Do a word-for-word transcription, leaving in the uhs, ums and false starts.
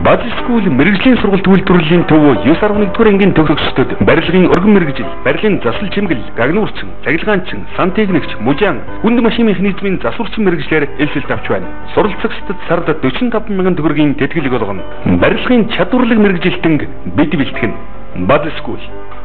Baz School Мэргэжлийн сургалт үйлдвэрлэлийн төв девять дугаар ангийн төгсөгчдөд барилгын өргөн мэргэжил, барилгын засал чимгэл, гагнуурчин, цахилгаанчин, сантехникч, мужаан, хүнд машин механизмын засварчин мэргэжлэр элсэлт авч байна. Суралцагчдад сард forty-five мянган төгрөгийн тэтгэлэг олгоно. Барилгын чадварлаг мэргэжилтэн бид бэлтгэн. Baz School